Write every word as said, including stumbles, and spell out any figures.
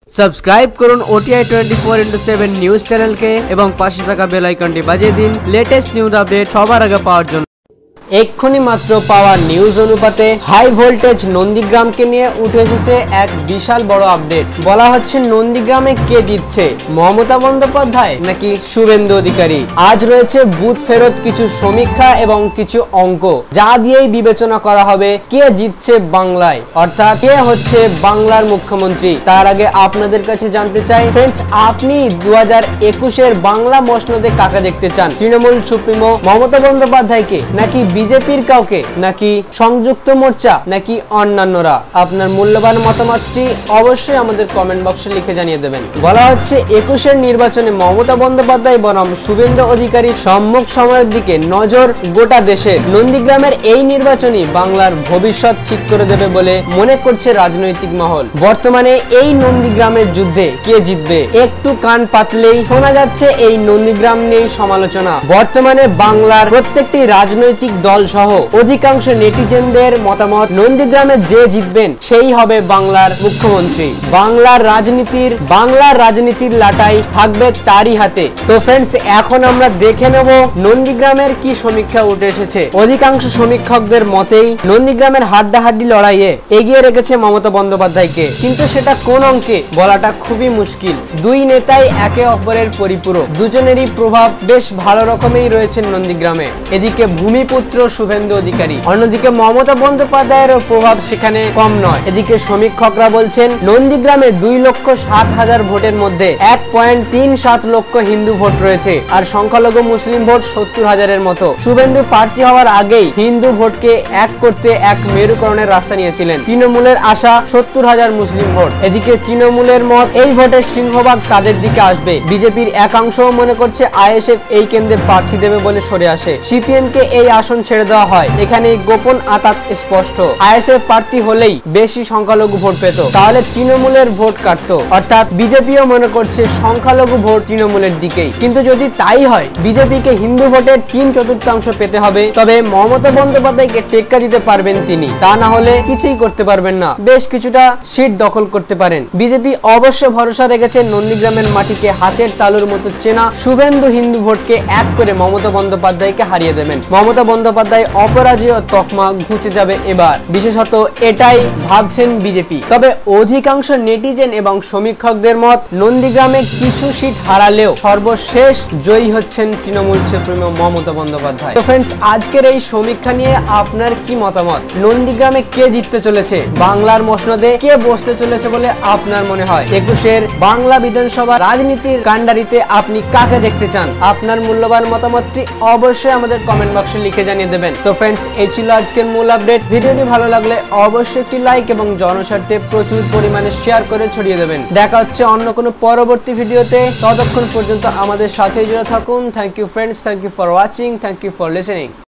Subscribe করুন OTI twenty four into seven news চ্যানেলকে এবং পাশে থাকা বেল আইকনটি বাজিয়ে দিন লেটেস্ট নিউজ আপডেট সবার আগে পাওয়ার জন্য। এক্ষুনি মাত্র পাওয়া নিউজ অনুপাতে হাই ভোল্টেজ নন্দীগ্রামকে নিয়ে উঠে এসেছে এক বিশাল বড় আপডেট। বলা হচ্ছে নন্দীগ্রামে কে জিতছে, মমতা বন্দ্যোপাধ্যায় নাকি শুভেন্দু অধিকারী। আজ রয়েছে বুথ ফেরত কিছু সমীক্ষা এবং কিছু অঙ্ক, যা দিয়েই বিবেচনা করা হবে কে জিতছে বাংলায়, অর্থাৎ কে হচ্ছে বাংলার মুখ্যমন্ত্রী। তার আগে আপনাদের কাছে জানতে চাই ফ্রেন্ডস, আপনি দু হাজার একুশের বাংলা মসনদে কাকে দেখতে চান? তৃণমূল সুপ্রিমো মমতা বন্দ্যোপাধ্যায়কে নাকি বিজেপির কাউকে, নাকি সংযুক্ত মোর্চা, নাকি অন্যান্যরা? আপনার মূল্যবান মতামতটি অবশ্যই আমাদের কমেন্ট বক্সে লিখে জানিয়ে দেবেন। বলা হচ্ছে একুশের নির্বাচনে মমতা বন্দ্যোপাধ্যায় বনাম শুভেন্দু অধিকারীর সম্মুখ সময়ের দিকে নজর গোটা দেশের। নন্দীগ্রামের এই নির্বাচনই বাংলার ভবিষ্যৎ ঠিক করে দেবে বলে মনে করছে রাজনৈতিক মহল। বর্তমানে এই নন্দীগ্রামের যুদ্ধে কে জিতবে? একটু কান পাতলেই শোনা যাচ্ছে এই নন্দীগ্রাম নিয়ে সমালোচনা। বর্তমানে বাংলার প্রত্যেকটি রাজনৈতিক দল সহ অধিকাংশ নেটিজেনদের মতামত নন্দীগ্রামে যে জিতবেন সেই হবে বাংলার মুখ্যমন্ত্রী। বাংলার রাজনীতির বাংলার রাজনীতির লাটাই থাকবে তারই হাতে। তো ফ্রেন্ডস, এখন আমরা দেখে নেব নন্দীগ্রামের কি সমীক্ষা উঠে এসেছে। অধিকাংশ সমীক্ষকদের মতেই নন্দীগ্রামের হাড্ডাহাড্ডি লড়াইয়ে এগিয়ে রেখেছে মমতা বন্দ্যোপাধ্যায়কে, কিন্তু সেটা কোন অঙ্কে বলাটা খুবই মুশকিল। দুই নেতাই একে অপরের পরিপূরক, দুজনেরই প্রভাব বেশ ভালো রকমেই রয়েছে নন্দীগ্রামে। এদিকে ভূমিপুত্র শুভেন্দু অধিকারী, অন্যদিকে মমতা বন্দ্যোপাধ্যায়ের প্রভাব সেখানে কম নয়। এদিকে সমীক্ষকরা বলছেন নন্দীগ্রামে দুই লক্ষ সাত হাজার ভোটের মধ্যে এক পয়েন্ট তিন সাত লক্ষ হিন্দু ভোট রয়েছে, আর সংখ্যালঘু মুসলিম ভোট সত্তর হাজারের মতো। শুভেন্দু প্রার্থী হওয়ার আগেই হিন্দু ভোটকে এক করতে এক মেরুকরণের রাস্তা নিয়েছিলেন। তৃণমূলের আশা সত্তর হাজার মুসলিম ভোট। এদিকে তৃণমূলের মত এই ভোটের সিংহভাগ তাদের দিকে আসবে। বিজেপির একাংশ মনে করছে আইএসএফ এই কেন্দ্রে প্রার্থী দেবে বলে সরে আসে। সিপিএম কে এই আসন ছেড়ে দেওয়া হয়। এখানে গোপন আতাত স্পষ্ট, আইএসএফ প্রার্থী হলেই বেশি সংখ্যালঘু ভোট পেত, তাহলে তৃণমূলের ভোট কাটতো। অর্থাৎ বিজেপিও মনে করছে সংখ্যালঘু ভোট তৃণমূলের দিকেই। কিন্তু যদি তাই হয়, বিজেপিকে হিন্দু ভোটের তিন চতুর্থাংশ পেতে হবে, তবে মমতা বন্দ্যোপাধ্যায়কে টেক্কা দিতে পারবেন তিনি। তা না হলে কিছুই করতে পারবেন না, বেশ কিছুটা সিট দখল করতে পারেন। বিজেপি অবশ্য ভরসা রেখেছে নন্দীগ্রামের মাটিকে হাতের তালুর মতো চেনা শুভেন্দু হিন্দু ভোটকে এক করে মমতা বন্দ্যোপাধ্যায়কে হারিয়ে দেবেন। মমতা বন্দ্যোপাধ্যায় অপরাজেয় তকমা ঘুচে যাবে এবার, বিশেষত এটাই ভাবছেন বিজেপি। তবে অধিকাংশ নেটিজেন এবং সমীক্ষকদের মত নন্দীগ্রামে কিছু সিট হারালেও সর্বশেষ জয়ী হচ্ছেন তৃণমূল সুপ্রিমো মমতা বন্দ্যোপাধ্যায়। তো ফ্রেন্ডস, আজকের এই সমীক্ষা নিয়ে আপনার কি মতামত? নন্দীগ্রামে কে জিততে চলেছে? বাংলার মসনদে কে বসতে চলেছে বলে আপনার মনে হয়? একুশের বাংলা বিধানসভা রাজনীতির কান্ডারিতে আপনি কাকে দেখতে চান? আপনার মূল্যবান মতামতটি অবশ্যই আমাদের কমেন্ট বক্সে লিখে জানিয়ে দেবেন। তো ফ্রেন্ডস, এই ছিল আজকের মূল আপডেট। ভিডিওটি ভালো লাগলে অবশ্যই একটি লাইক এবং জনস্বার্থে প্রচুর পরিমাণে শেয়ার করে ছড়িয়ে দেবেন। দেখা হচ্ছে অন্য কোনো পরবর্তী ভিডিওতে। ততক্ষণ পর্যন্ত আমাদের সাথে জুড়ে থাকুন। Thank you friends, thank you for watching, thank you for listening.